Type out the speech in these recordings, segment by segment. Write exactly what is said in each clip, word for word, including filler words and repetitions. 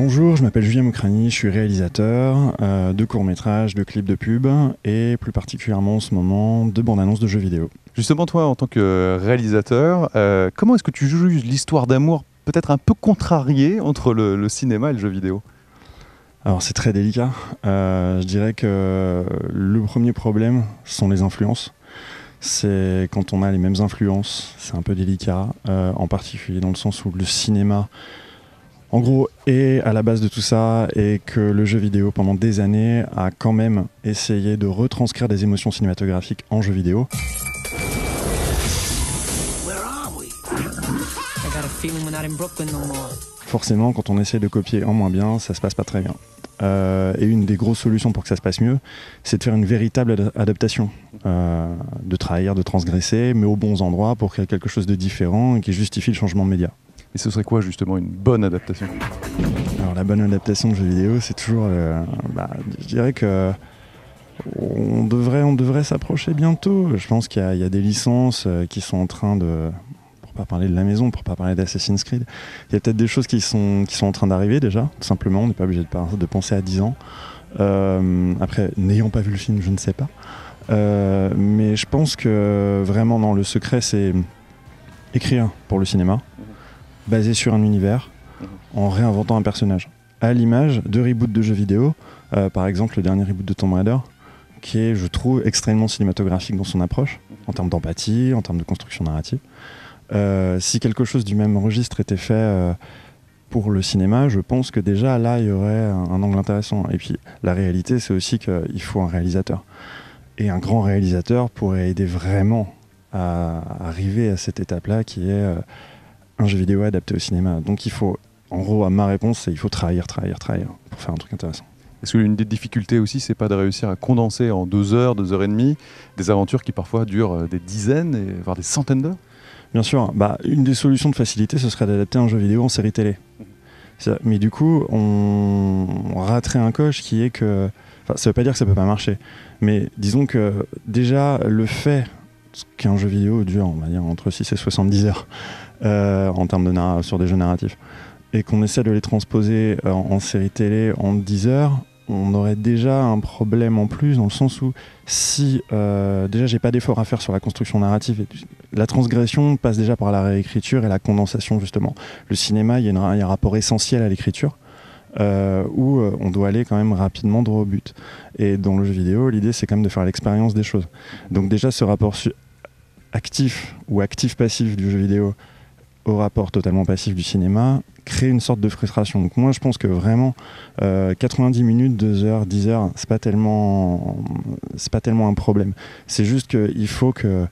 Bonjour, je m'appelle Julien Mokrani, je suis réalisateur euh, de courts-métrages, de clips de pub et plus particulièrement en ce moment de bandes-annonces de jeux vidéo. Justement, toi, en tant que réalisateur, euh, comment est-ce que tu juges l'histoire d'amour peut-être un peu contrariée entre le, le cinéma et le jeu vidéo ? Alors c'est très délicat. Euh, je dirais que le premier problème sont les influences. C'est quand on a les mêmes influences, c'est un peu délicat, euh, en particulier dans le sens où le cinéma, en gros, est à la base de tout ça et que le jeu vidéo, pendant des années, a quand même essayé de retranscrire des émotions cinématographiques en jeu vidéo. Forcément, quand on essaie de copier en moins bien, ça se passe pas très bien. Euh, et une des grosses solutions pour que ça se passe mieux, c'est de faire une véritable ad- adaptation, euh, de trahir, de transgresser, mais aux bons endroits pour créer quelque chose de différent et qui justifie le changement de média. Et ce serait quoi justement une bonne adaptation ? Alors la bonne adaptation de jeux vidéo, c'est toujours, euh, bah, je dirais que on devrait, on devrait s'approcher bientôt. Je pense qu'il y a, il y a des licences euh, qui sont en train de, pour pas parler de la maison, pour pas parler d'Assassin's Creed, il y a peut-être des choses qui sont, qui sont en train d'arriver déjà, tout simplement. On n'est pas obligé de, par- de penser à dix ans. Euh, après, n'ayant pas vu le film, je ne sais pas. Euh, mais je pense que vraiment, non, le secret, c'est écrire pour le cinéma, basé sur un univers, en réinventant un personnage. À l'image de reboots de jeux vidéo, euh, par exemple le dernier reboot de Tomb Raider, qui est, je trouve, extrêmement cinématographique dans son approche, en termes d'empathie, en termes de construction narrative. Euh, si quelque chose du même registre était fait euh, pour le cinéma, je pense que déjà là, il y aurait un, un angle intéressant. Et puis, la réalité, c'est aussi qu'il faut un réalisateur. Et un grand réalisateur pourrait aider vraiment à arriver à cette étape-là, qui est euh, un jeu vidéo adapté au cinéma. Donc il faut, en gros, à ma réponse, c'est il faut trahir, trahir, trahir, pour faire un truc intéressant. Est-ce que l'une des difficultés aussi, c'est pas de réussir à condenser en deux heures, deux heures et demie, des aventures qui parfois durent des dizaines, et, voire des centaines d'heures ? Bien sûr, bah, une des solutions de facilité, ce serait d'adapter un jeu vidéo en série télé. C'est- Mais du coup, on, on raterait un coche qui est que... Enfin, ça veut pas dire que ça peut pas marcher, mais disons que déjà, le fait qu'un jeu vidéo dure, on va dire, entre six et soixante-dix heures, euh, en termes de narra- sur des jeux narratifs, et qu'on essaie de les transposer euh, en série télé en dix heures, on aurait déjà un problème en plus, dans le sens où si euh, déjà j'ai pas d'effort à faire sur la construction narrative, et la transgression passe déjà par la réécriture et la condensation justement. Le cinéma, il y a, une, il y a un rapport essentiel à l'écriture, euh, où euh, on doit aller quand même rapidement droit au but. Et dans le jeu vidéo, l'idée c'est quand même de faire l'expérience des choses. Donc déjà ce rapport su- actif ou actif-passif du jeu vidéo au rapport totalement passif du cinéma crée une sorte de frustration. Donc moi je pense que vraiment euh, quatre-vingt-dix minutes, deux heures, dix heures, c'est pas tellement c'est pas tellement un problème. C'est juste qu'il faut que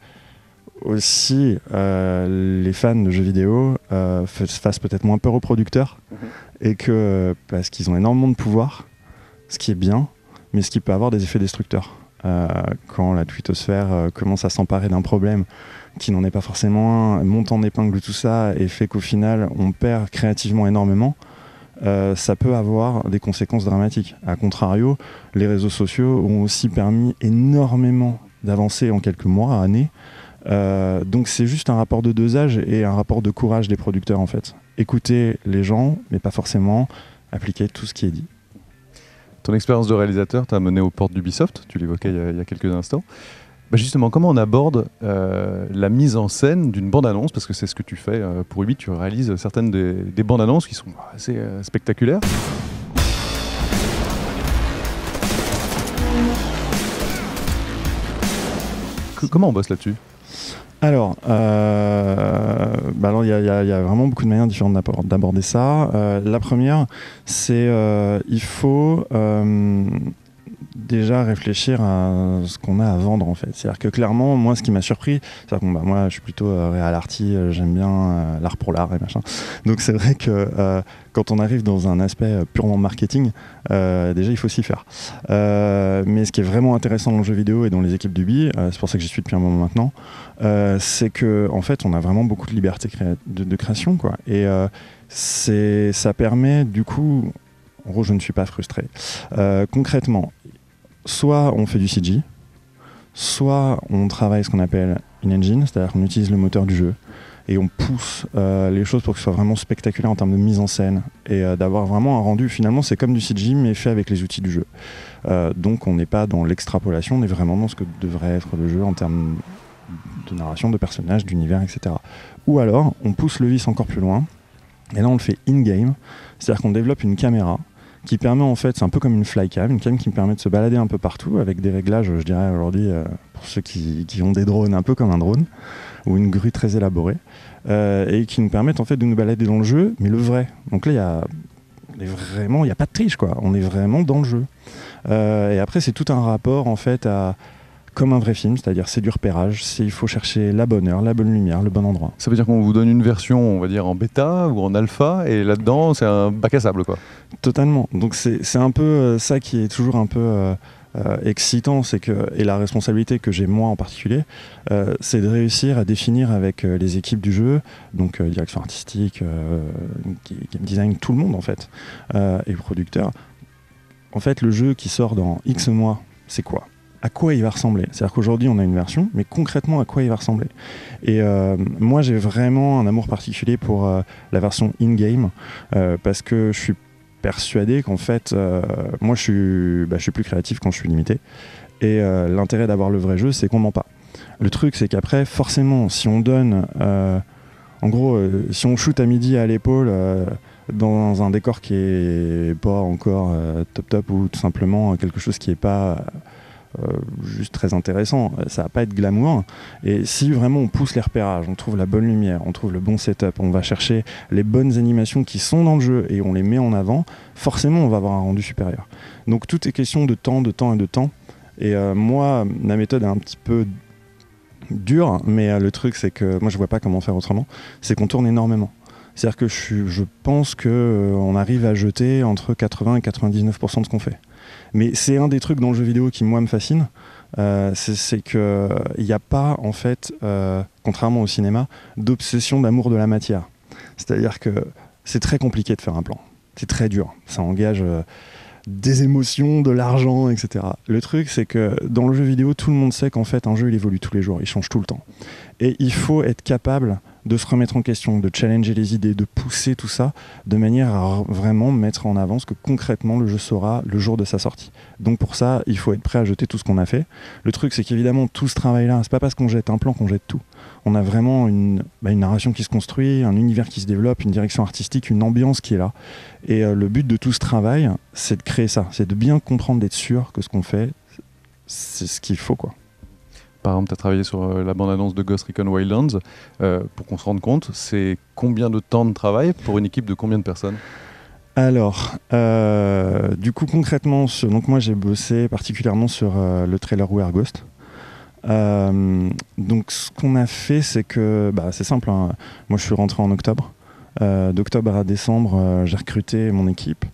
aussi euh, les fans de jeux vidéo euh, fassent peut-être moins peur aux producteurs, mmh. et que parce qu'ils ont énormément de pouvoir, ce qui est bien, mais ce qui peut avoir des effets destructeurs. Euh, quand la twittosphère euh, commence à s'emparer d'un problème qui n'en est pas forcément un, monte en épingle tout ça et fait qu'au final on perd créativement énormément, euh, ça peut avoir des conséquences dramatiques. A contrario, les réseaux sociaux ont aussi permis énormément d'avancer en quelques mois, années. Euh, donc c'est juste un rapport de dosage et un rapport de courage des producteurs en fait. Écouter les gens, mais pas forcément appliquer tout ce qui est dit. Ton expérience de réalisateur t'a mené aux portes d'Ubisoft, tu l'évoquais il y a, il y a quelques instants. Bah justement, comment on aborde euh, la mise en scène d'une bande-annonce ? Parce que c'est ce que tu fais euh, pour Ubi, tu réalises certaines des, des bandes-annonces qui sont assez euh, spectaculaires. Que, comment on bosse là-dessus ? Alors, euh, bah alors il y, y, y a vraiment beaucoup de manières différentes d'aborder ça. Euh, la première, c'est euh, il faut euh, déjà réfléchir à ce qu'on a à vendre en fait. C'est-à-dire que clairement, moi, ce qui m'a surpris, c'est que bon, bah, moi, je suis plutôt euh, réal arty, euh, j'aime bien euh, l'art pour l'art et machin. Donc c'est vrai que euh, quand on arrive dans un aspect purement marketing, euh, déjà il faut s'y faire. Euh, mais ce qui est vraiment intéressant dans le jeu vidéo et dans les équipes d'Ubi, euh, c'est pour ça que j'y suis depuis un moment maintenant, euh, c'est que en fait, on a vraiment beaucoup de liberté créa- de, de création, quoi. Et euh, c'est, ça permet du coup, en gros, je ne suis pas frustré. Euh, concrètement, soit on fait du C G, soit on travaille ce qu'on appelle une engine, c'est-à-dire qu'on utilise le moteur du jeu. et on pousse euh, les choses pour que ce soit vraiment spectaculaire en termes de mise en scène et euh, d'avoir vraiment un rendu. Finalement, c'est comme du C G I mais fait avec les outils du jeu. Euh, donc on n'est pas dans l'extrapolation, on est vraiment dans ce que devrait être le jeu en termes de narration, de personnages, d'univers, et cetera. Ou alors, on pousse le vice encore plus loin, et là on le fait in-game, c'est-à-dire qu'on développe une caméra qui permet en fait, c'est un peu comme une flycam, une cam qui me permet de se balader un peu partout avec des réglages, je dirais aujourd'hui, euh, pour ceux qui, qui ont des drones, un peu comme un drone, ou une grue très élaborée, euh, et qui nous permettent en fait de nous balader dans le jeu, mais le vrai. Donc là, il y a on est vraiment, il n'y a pas de triche, quoi. On est vraiment dans le jeu. Euh, et après, c'est tout un rapport en fait à comme un vrai film, c'est-à-dire c'est du repérage, c'est, il faut chercher la bonne heure, la bonne lumière, le bon endroit. Ça veut dire qu'on vous donne une version, on va dire, en bêta ou en alpha, et là-dedans, c'est un bac à sable, quoi. Totalement. Donc c'est, c'est un peu euh, ça qui est toujours un peu euh, euh, excitant, c'est que, et la responsabilité que j'ai moi en particulier, euh, c'est de réussir à définir avec euh, les équipes du jeu, donc euh, direction artistique, euh, game design, tout le monde en fait, euh, et producteurs. En fait, le jeu qui sort dans X mois, c'est quoi ? À quoi il va ressembler. C'est-à-dire qu'aujourd'hui, on a une version, mais concrètement, à quoi il va ressembler. Et euh, moi, j'ai vraiment un amour particulier pour euh, la version in-game, euh, parce que je suis persuadé qu'en fait, euh, moi, je suis, bah, je suis plus créatif quand je suis limité. Et euh, l'intérêt d'avoir le vrai jeu, c'est qu'on ment pas. Le truc, c'est qu'après, forcément, si on donne... Euh, en gros, euh, si on shoot à midi à l'épaule... Euh, dans un décor qui est pas encore euh, top top ou tout simplement quelque chose qui est pas euh, juste très intéressant, ça va pas être glamour. Et si vraiment on pousse les repérages, on trouve la bonne lumière, on trouve le bon setup, on va chercher les bonnes animations qui sont dans le jeu et on les met en avant, forcément on va avoir un rendu supérieur. Donc tout est question de temps, de temps et de temps. Et euh, moi, la méthode est un petit peu dure, mais euh, le truc c'est que moi je vois pas comment faire autrement, c'est qu'on tourne énormément. C'est-à-dire que je, suis, je pense qu'on euh, arrive à jeter entre quatre-vingts et quatre-vingt-dix-neuf pour cent de ce qu'on fait. Mais c'est un des trucs dans le jeu vidéo qui, moi, me fascine. Euh, c'est, c'est qu'il n'y a pas, en fait, euh, contrairement au cinéma, d'obsession d'amour de la matière. C'est-à-dire que c'est très compliqué de faire un plan. C'est très dur. Ça engage euh, des émotions, de l'argent, et cetera. Le truc, c'est que dans le jeu vidéo, tout le monde sait qu'en fait, un jeu, il évolue tous les jours. Il change tout le temps. Et il faut être capable de se remettre en question, de challenger les idées, de pousser tout ça de manière à vraiment mettre en avant ce que concrètement le jeu sera le jour de sa sortie. Donc pour ça, il faut être prêt à jeter tout ce qu'on a fait. Le truc, c'est qu'évidemment, tout ce travail-là, c'est pas parce qu'on jette un plan qu'on jette tout. On a vraiment une, bah, une narration qui se construit, un univers qui se développe, une direction artistique, une ambiance qui est là. Et euh, le but de tout ce travail, c'est de créer ça, c'est de bien comprendre, d'être sûr que ce qu'on fait, c'est ce qu'il faut, quoi. Par exemple, tu as travaillé sur euh, la bande-annonce de Ghost Recon Wildlands. Euh, pour qu'on se rende compte, c'est combien de temps de travail pour une équipe de combien de personnes ? Alors, euh, du coup, concrètement, ce, donc moi j'ai bossé particulièrement sur euh, le trailer We Are Ghost. Euh, donc, ce qu'on a fait, c'est que, bah, c'est simple. Hein. Moi, je suis rentré en octobre. Euh, d'octobre à décembre, euh, j'ai recruté mon équipe.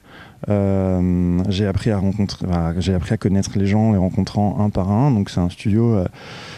Euh, j'ai appris à rencontrer, enfin, j'ai appris à connaître les gens, les rencontrant un par un. Donc c'est un studio. Euh,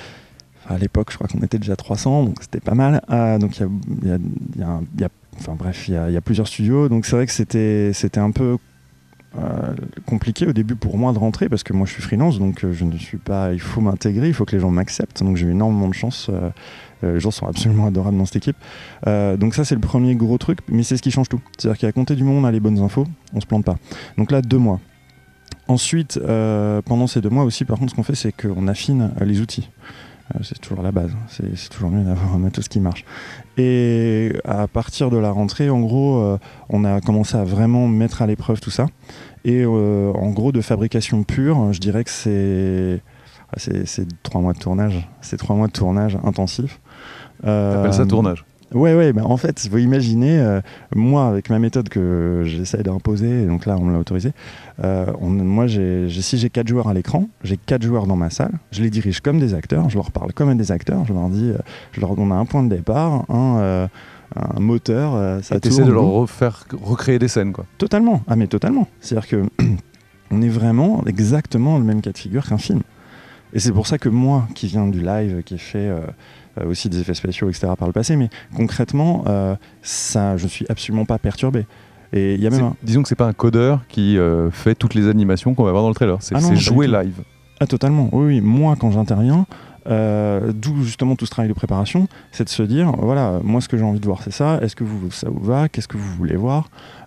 à l'époque, je crois qu'on était déjà trois cents, donc c'était pas mal. Euh, donc il y, y, y, y a, enfin bref, il y, y a plusieurs studios. Donc c'est vrai que c'était, c'était un peu euh, compliqué au début pour moi de rentrer parce que moi je suis freelance, donc je ne suis pas. Il faut m'intégrer, il faut que les gens m'acceptent. Donc j'ai eu énormément de chance. Euh, Euh, les gens sont absolument adorables dans cette équipe. Euh, donc ça, c'est le premier gros truc, mais c'est ce qui change tout. C'est-à-dire qu'à compter du moment, on a les bonnes infos, on se plante pas. Donc là, deux mois. Ensuite, euh, pendant ces deux mois aussi, par contre, ce qu'on fait, c'est qu'on affine euh, les outils. Euh, c'est toujours la base. C'est, c'est toujours mieux d'avoir un matos qui marche. Et à partir de la rentrée, en gros, euh, on a commencé à vraiment mettre à l'épreuve tout ça. Et euh, en gros, de fabrication pure, je dirais que c'est... C'est, c'est trois mois de tournage. C'est trois mois de tournage intensif. Euh, T'appelles ça tournage ? Ouais, ouais. Bah en fait, il faut imaginer, euh, moi, avec ma méthode que j'essaie d'imposer, et donc là, on me l'a autorisé. Euh, on, moi, j'ai, j'ai, si j'ai quatre joueurs à l'écran, j'ai quatre joueurs dans ma salle. Je les dirige comme des acteurs. Je leur parle comme des acteurs. Je leur dis, euh, je leur donne un point de départ, un, euh, un moteur. Euh, ça et t'essaies de leur refaire, recréer des scènes, quoi. Totalement. Ah, mais totalement. C'est-à-dire que on est vraiment exactement le même cas de figure qu'un film. Et c'est pour ça que moi, qui viens du live, qui ai fait euh, aussi des effets spéciaux, et cetera par le passé, mais concrètement, euh, ça, je suis absolument pas perturbé. Et il y a même un... Disons que c'est pas un codeur qui euh, fait toutes les animations qu'on va voir dans le trailer. C'est, ah non, c'est joué live. Ah totalement. Oui, oui. Moi, quand j'interviens, Euh, D'où justement tout ce travail de préparation, c'est de se dire, voilà, moi ce que j'ai envie de voir c'est ça, est-ce que vous, ça vous va, qu'est-ce que vous voulez voir,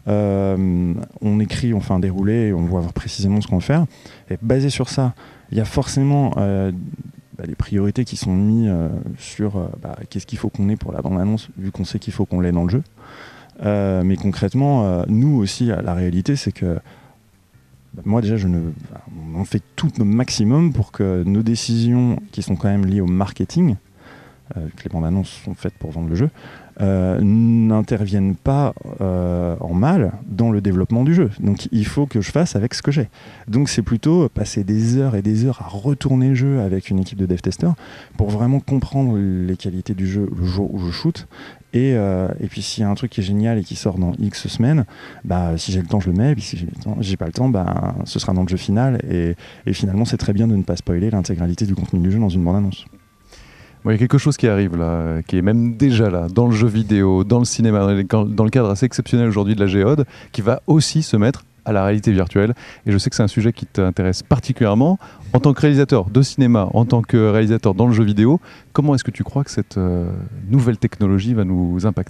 euh, on écrit, on fait un déroulé, et on voit précisément ce qu'on veut faire, et basé sur ça, il y a forcément euh, bah, des priorités qui sont mises euh, sur euh, bah, qu'est-ce qu'il faut qu'on ait pour la bande-annonce, vu qu'on sait qu'il faut qu'on l'ait dans le jeu. Euh, mais concrètement, euh, nous aussi, la réalité c'est que bah, moi déjà, je ne, on fait tout le maximum pour que nos décisions qui sont quand même liées au marketing, euh, que les bandes annonces sont faites pour vendre le jeu, euh, n'interviennent pas euh, en mal dans le développement du jeu. Donc il faut que je fasse avec ce que j'ai. Donc c'est plutôt passer des heures et des heures à retourner le jeu avec une équipe de dev testeurs pour vraiment comprendre les qualités du jeu le jour où je shoot. Et, euh, et puis s'il y a un truc qui est génial et qui sort dans X semaines, bah, si j'ai le temps je le mets, et puis si j'ai, le temps, j'ai pas le temps, bah, ce sera dans le jeu final. Et, et finalement c'est très bien de ne pas spoiler l'intégralité du contenu du jeu dans une bande-annonce. Bon, il y a quelque chose qui arrive là, qui est même déjà là, dans le jeu vidéo, dans le cinéma, dans le cadre assez exceptionnel aujourd'hui de la géode, qui va aussi se mettre à la réalité virtuelle. Et je sais que c'est un sujet qui t'intéresse particulièrement. En tant que réalisateur de cinéma, en tant que réalisateur dans le jeu vidéo, comment est-ce que tu crois que cette euh, nouvelle technologie va nous impacter ?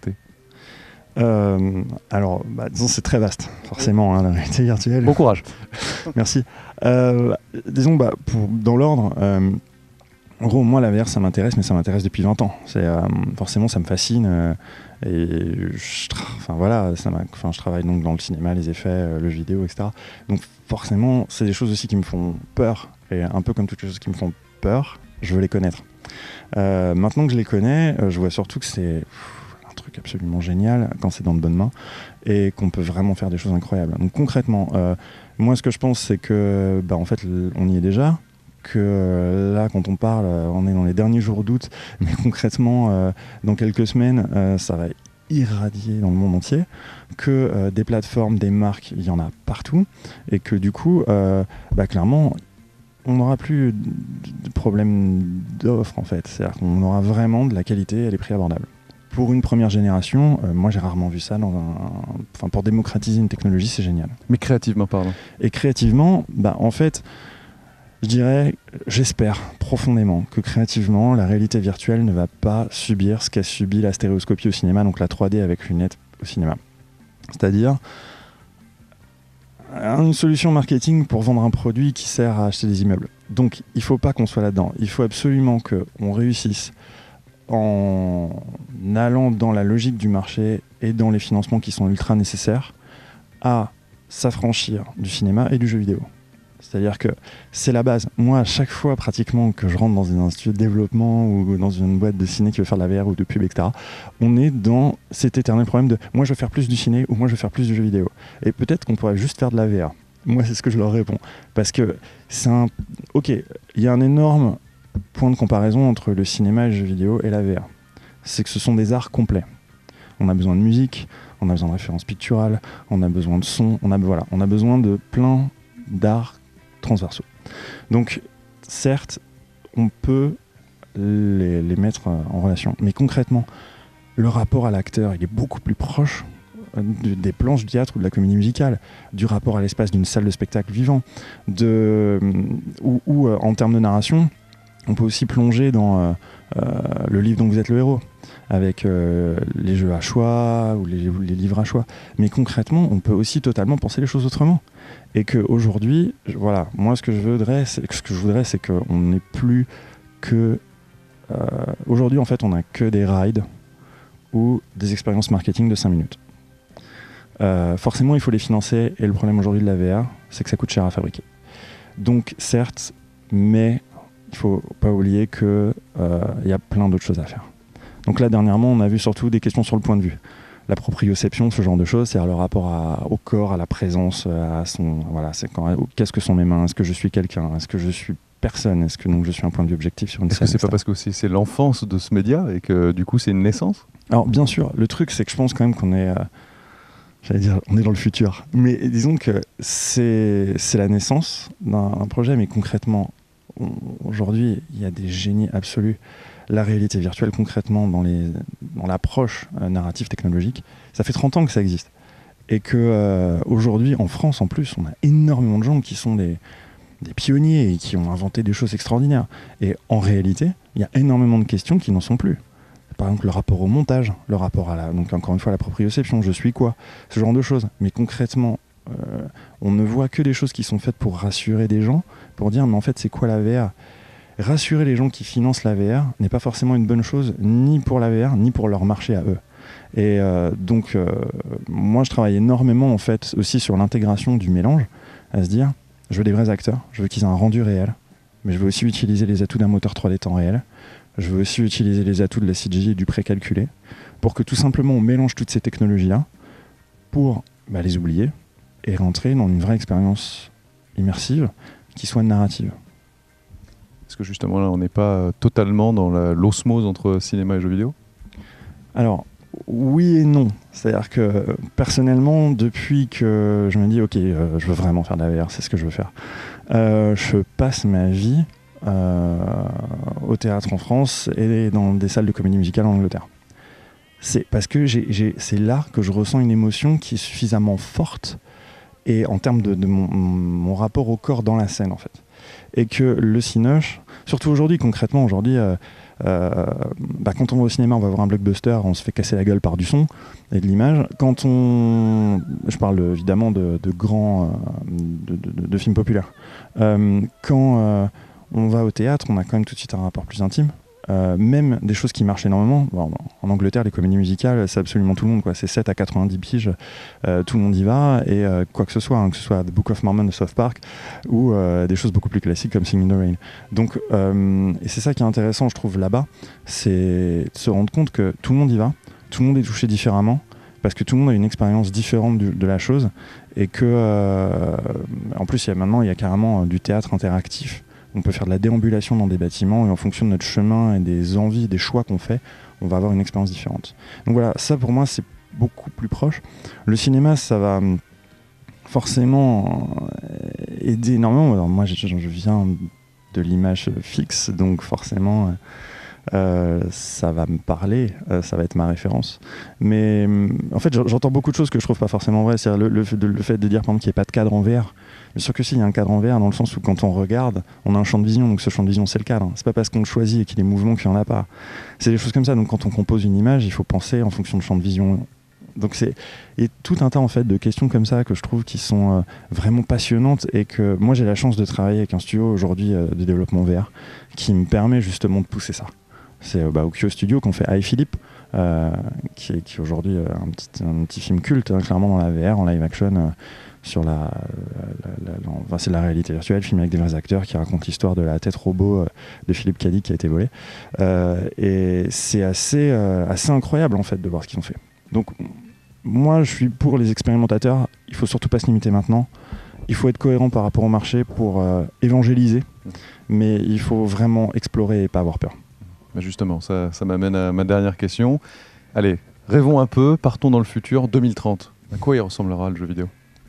euh, Alors, bah, disons, c'est très vaste, forcément, hein, la réalité virtuelle. Bon courage. Merci. Euh, disons, bah, pour, dans l'ordre... Euh, En gros, moi, la V R, ça m'intéresse, mais ça m'intéresse depuis vingt ans. C'est, euh, forcément, ça me fascine. Euh, et je, tra- enfin, voilà, ça m'a, enfin, je travaille donc dans le cinéma, les effets, euh, le vidéo, et cetera. Donc forcément, c'est des choses aussi qui me font peur. Et un peu comme toutes les choses qui me font peur, je veux les connaître. Euh, maintenant que je les connais, euh, je vois surtout que c'est pff, un truc absolument génial quand c'est dans de bonnes mains et qu'on peut vraiment faire des choses incroyables. Donc concrètement, euh, moi, ce que je pense, c'est que, bah, en fait, on y est déjà. Que euh, là, quand on parle, euh, on est dans les derniers jours d'août, mais concrètement, euh, dans quelques semaines, euh, ça va irradier dans le monde entier, que euh, des plateformes, des marques, il y en a partout, et que du coup, euh, bah, clairement, on n'aura plus de problème d'offre, en fait. C'est-à-dire qu'on aura vraiment de la qualité et des prix abordables. Pour une première génération, euh, moi j'ai rarement vu ça dans un... Enfin, pour démocratiser une technologie, c'est génial. Mais créativement parlant. Et créativement, bah, en fait... Je dirais, j'espère profondément que créativement, la réalité virtuelle ne va pas subir ce qu'a subi la stéréoscopie au cinéma, donc la trois D avec lunettes au cinéma. C'est-à-dire une solution marketing pour vendre un produit qui sert à acheter des immeubles. Donc il ne faut pas qu'on soit là-dedans. Il faut absolument qu'on réussisse en allant dans la logique du marché et dans les financements qui sont ultra nécessaires à s'affranchir du cinéma et du jeu vidéo. C'est-à-dire que c'est la base. Moi, à chaque fois, pratiquement, que je rentre dans un institut de développement ou dans une boîte de ciné qui veut faire de la V R ou de pub, et cetera, on est dans cet éternel problème de « moi, je veux faire plus du ciné » ou « moi, je veux faire plus du jeu vidéo ». Et peut-être qu'on pourrait juste faire de la V R. Moi, c'est ce que je leur réponds. Parce que c'est un... Ok, il y a un énorme point de comparaison entre le cinéma et le jeu vidéo et la V R. C'est que ce sont des arts complets. On a besoin de musique, on a besoin de références picturales, on a besoin de son, on a, voilà, on a besoin de plein d'arts transversaux. Donc, certes, on peut les, les mettre en relation, mais concrètement, le rapport à l'acteur, il est beaucoup plus proche de, des planches de théâtre ou de la comédie musicale, du rapport à l'espace d'une salle de spectacle vivant, de, ou, ou euh, en termes de narration, on peut aussi plonger dans euh, euh, le livre dont vous êtes le héros, avec euh, les jeux à choix ou les, les livres à choix. Mais concrètement, on peut aussi totalement penser les choses autrement. Et qu'aujourd'hui, voilà, moi ce que je voudrais, c'est, ce que je voudrais, c'est qu'on n'ait plus que... Euh, aujourd'hui, en fait, on n'a que des rides ou des expériences marketing de cinq minutes. Euh, forcément, il faut les financer, et le problème aujourd'hui de la V R, c'est que ça coûte cher à fabriquer. Donc, certes, mais il ne faut pas oublier qu'il euh, y a plein d'autres choses à faire. Donc là, dernièrement, on a vu surtout des questions sur le point de vue. La proprioception, ce genre de choses, c'est-à-dire le rapport à, au corps, à la présence, à son... Voilà, c'est quand, qu'est-ce que sont mes mains ? Est-ce que je suis quelqu'un ? Est-ce que je suis personne ? Est-ce que donc je suis un point de vue objectif sur une Est-ce scène ? Est-ce que c'est pas parce que c'est, c'est l'enfance de ce média et que du coup c'est une naissance ? Alors bien sûr, le truc c'est que je pense quand même qu'on est... Euh, j'allais dire, on est dans le futur. Mais disons que c'est, c'est la naissance d'un, d'un projet, mais concrètement, on, aujourd'hui, il y a des génies absolus. La réalité virtuelle, concrètement, dans, les, dans l'approche euh, narrative technologique, ça fait trente ans que ça existe. Et qu'aujourd'hui, euh, en France, en plus, on a énormément de gens qui sont des, des pionniers et qui ont inventé des choses extraordinaires. Et en réalité, il y a énormément de questions qui n'en sont plus. Par exemple, le rapport au montage, le rapport à la, donc encore une fois, à la proprioception, je suis quoi, ce genre de choses. Mais concrètement, euh, on ne voit que des choses qui sont faites pour rassurer des gens, pour dire, mais en fait, c'est quoi la V R ? Rassurer les gens qui financent la V R n'est pas forcément une bonne chose, ni pour la V R, ni pour leur marché à eux. Et euh, donc, euh, moi, je travaille énormément, en fait, aussi sur l'intégration du mélange, à se dire, je veux des vrais acteurs, je veux qu'ils aient un rendu réel, mais je veux aussi utiliser les atouts d'un moteur trois D temps réel. Je veux aussi utiliser les atouts de la C G I et du précalculé pour que tout simplement on mélange toutes ces technologies-là pour bah, les oublier et rentrer dans une vraie expérience immersive qui soit narrative. Est-ce que justement là on n'est pas totalement dans la, l'osmose entre cinéma et jeux vidéo ? Alors oui et non. C'est-à-dire que personnellement, depuis que je me dis ok, euh, je veux vraiment faire de la V R, c'est ce que je veux faire, euh, je passe ma vie Euh, au théâtre en France et dans des salles de comédie musicale en Angleterre. C'est parce que j'ai, j'ai, c'est là que je ressens une émotion qui est suffisamment forte et en termes de, de mon, mon rapport au corps dans la scène en fait. Et que le cinoche, surtout aujourd'hui concrètement, aujourd'hui, euh, euh, bah, quand on va au cinéma, on va voir un blockbuster, on se fait casser la gueule par du son et de l'image. Quand on, je parle évidemment de, de grands, euh, de, de, de films populaires. Euh, quand euh, on va au théâtre, on a quand même tout de suite un rapport plus intime. Euh, même des choses qui marchent énormément. Bon, en Angleterre, les comédies musicales, c'est absolument tout le monde, quoi. C'est sept à quatre-vingt-dix piges, euh, tout le monde y va, et euh, quoi que ce soit, hein, que ce soit The Book of Mormon de South Park, ou euh, des choses beaucoup plus classiques comme Singing in the Rain. Donc, euh, et c'est ça qui est intéressant, je trouve, là-bas, c'est de se rendre compte que tout le monde y va, tout le monde est touché différemment, parce que tout le monde a une expérience différente du, de la chose, et que, euh, en plus, il y a, maintenant, il y a carrément euh, du théâtre interactif. On peut faire de la déambulation dans des bâtiments et en fonction de notre chemin et des envies, des choix qu'on fait, on va avoir une expérience différente. Donc voilà, ça pour moi c'est beaucoup plus proche. Le cinéma, ça va forcément aider énormément. Alors moi je, je viens de l'image fixe, donc forcément euh, ça va me parler, euh, ça va être ma référence. Mais en fait j'entends beaucoup de choses que je trouve pas forcément vraies. C'est-à-dire le, le, le fait de dire par exemple qu'il n'y ait pas de cadre en V R. Bien sûr que si, il y a un cadre en V R dans le sens où quand on regarde, on a un champ de vision, donc ce champ de vision c'est le cadre. C'est pas parce qu'on le choisit et qu'il est mouvement qu'il n'y en a pas. C'est des choses comme ça, donc quand on compose une image, il faut penser en fonction de champ de vision. Donc c'est et tout un tas en fait de questions comme ça que je trouve qui sont euh, vraiment passionnantes et que moi j'ai la chance de travailler avec un studio aujourd'hui euh, de développement V R qui me permet justement de pousser ça. C'est euh, bah, Okyo Studio qu'on fait iPhilip, euh, qui est, qui est aujourd'hui euh, un, petit, un petit film culte, hein, clairement dans la V R, en live action. Euh, sur la, la, la, la enfin, c'est de la réalité virtuelle, film avec des vrais acteurs qui racontent l'histoire de la tête robot euh, de Philippe Cadic qui a été volée. Euh, et c'est assez, euh, assez incroyable en fait de voir ce qu'ils ont fait. Donc moi je suis pour les expérimentateurs, il faut surtout pas se limiter maintenant. Il faut être cohérent par rapport au marché pour euh, évangéliser, mais il faut vraiment explorer et pas avoir peur. Justement, ça, ça m'amène à ma dernière question. Allez, rêvons un peu, partons dans le futur, deux mille trente. À quoi il ressemblera le jeu vidéo ?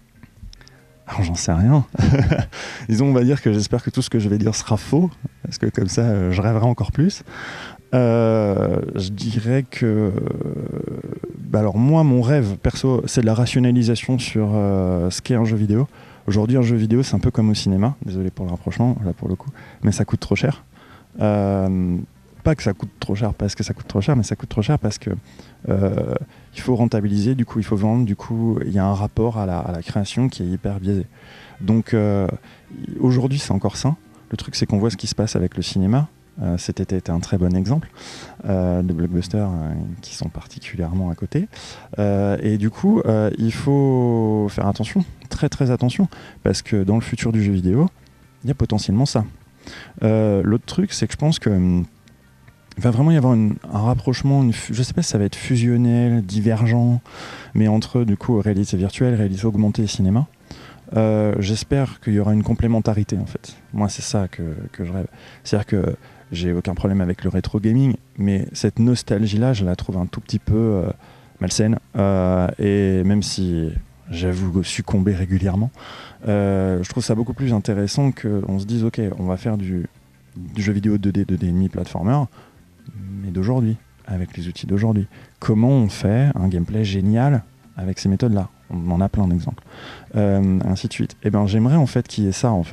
Alors, j'en sais rien. Disons, on va dire que j'espère que tout ce que je vais dire sera faux, parce que comme ça, euh, je rêverai encore plus. Euh, je dirais que... Bah alors moi, mon rêve, perso, c'est de la rationalisation sur euh, ce qu'est un jeu vidéo. Aujourd'hui, un jeu vidéo, c'est un peu comme au cinéma. Désolé pour le rapprochement, là pour le coup. Mais ça coûte trop cher. Euh, pas que ça coûte trop cher parce que ça coûte trop cher, mais ça coûte trop cher parce que euh, il faut rentabiliser, du coup il faut vendre, du coup il y a un rapport à la, à la création qui est hyper biaisé. Donc euh, aujourd'hui c'est encore sain. Le truc c'est qu'on voit ce qui se passe avec le cinéma. Euh, cet été était un très bon exemple euh, de blockbusters euh, qui sont particulièrement à côté. Euh, et du coup euh, il faut faire attention, très très attention, parce que dans le futur du jeu vidéo, il y a potentiellement ça. Euh, l'autre truc c'est que je pense que il va vraiment y avoir une, un rapprochement, une, je sais pas si ça va être fusionnel, divergent, mais entre du coup réalité virtuelle, réalité augmentée et cinéma. Euh, j'espère qu'il y aura une complémentarité en fait. Moi c'est ça que, que je rêve. C'est-à-dire que j'ai aucun problème avec le rétro gaming, mais cette nostalgie-là, je la trouve un tout petit peu euh, malsaine. Euh, et même si j'avoue succomber régulièrement, euh, je trouve ça beaucoup plus intéressant qu'on se dise ok, on va faire du, du jeu vidéo deux D, deux D mi-platformer, mais d'aujourd'hui, avec les outils d'aujourd'hui. Comment on fait un gameplay génial avec ces méthodes-là ? On en a plein d'exemples. Euh, ainsi de suite. Et ben, j'aimerais en fait qu'il y ait ça en fait.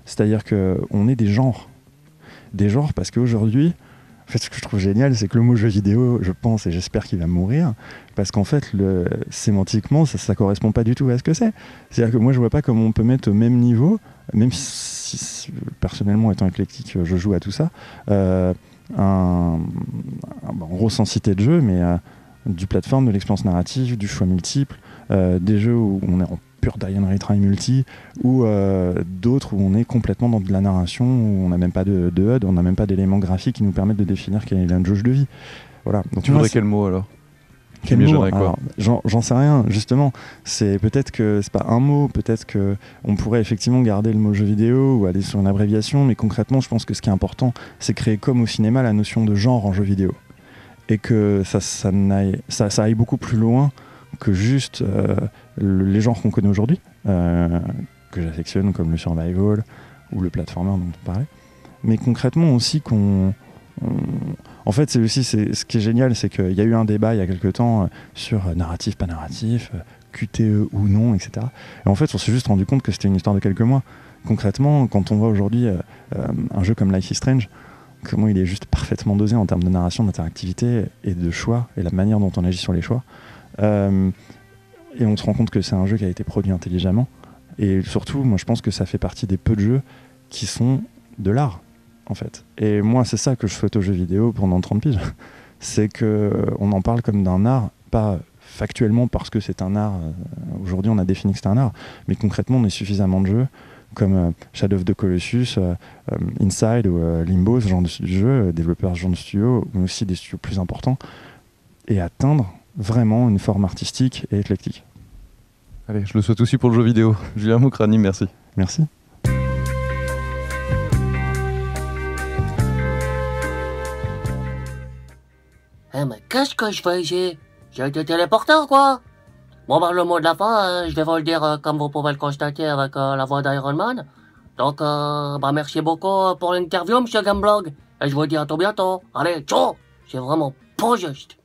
C'est-à-dire qu'on est des genres. Des genres parce qu'aujourd'hui, en fait, ce que je trouve génial, c'est que le mot jeu vidéo, je pense et j'espère qu'il va mourir, parce qu'en fait, le, sémantiquement, ça ne correspond pas du tout à ce que c'est. C'est-à-dire que moi, je vois pas comment on peut mettre au même niveau, même si, si personnellement, étant éclectique, je joue à tout ça, euh, un, un, bon, en gros, sans citer de jeu, mais euh, du plateforme, de l'expérience narrative, du choix multiple, euh, des jeux où on est en pure die and retry multi, ou euh, d'autres où on est complètement dans de la narration, où on n'a même pas de, de H U D, on n'a même pas d'éléments graphiques qui nous permettent de définir quelle est la jauge de vie. Voilà. Donc, tu moi, voudrais quel mot alors? Quel mot? Alors, j'en, j'en sais rien, justement. C'est peut-être que c'est pas un mot, peut-être que on pourrait effectivement garder le mot jeu vidéo ou aller sur une abréviation, mais concrètement, je pense que ce qui est important, c'est créer comme au cinéma la notion de genre en jeu vidéo. Et que ça, ça, n'aille, ça, ça aille beaucoup plus loin que juste euh, le, les genres qu'on connaît aujourd'hui, euh, que j'affectionne, comme le survival ou le platformer dont on parlait. Mais concrètement aussi qu'on... On, en fait, c'est aussi c'est, ce qui est génial, c'est qu'il y a eu un débat il y a quelques temps euh, sur euh, narratif, pas narratif, euh, Q T E ou non, et cetera. Et en fait, on s'est juste rendu compte que c'était une histoire de quelques mois. Concrètement, quand on voit aujourd'hui euh, euh, un jeu comme Life is Strange, comment il est juste parfaitement dosé en termes de narration, d'interactivité et de choix, et la manière dont on agit sur les choix. Euh, et on se rend compte que c'est un jeu qui a été produit intelligemment. Et surtout, moi, je pense que ça fait partie des peu de jeux qui sont de l'art. En fait. Et moi, c'est ça que je souhaite aux jeux vidéo pendant trente piges. C'est qu'on en parle comme d'un art, pas factuellement parce que c'est un art. Aujourd'hui, on a défini que c'est un art, mais concrètement, on a suffisamment de jeux comme euh, Shadow of the Colossus, euh, euh, Inside ou euh, Limbo, ce genre de jeux, euh, développeurs ce genre de studios, mais aussi des studios plus importants, et atteindre vraiment une forme artistique et éclectique. Allez, je le souhaite aussi pour le jeu vidéo. Julien Mokrani, merci. Merci. Eh mais qu'est-ce que je fais ici? J'ai été téléporté ou quoi? Bon bah le mot de la fin, euh, je vais vous le dire euh, comme vous pouvez le constater avec euh, la voix d'Iron Man. Donc euh, bah merci beaucoup pour l'interview monsieur Gameblog. Et je vous dis à tout bientôt. Allez, ciao! C'est vraiment pas juste.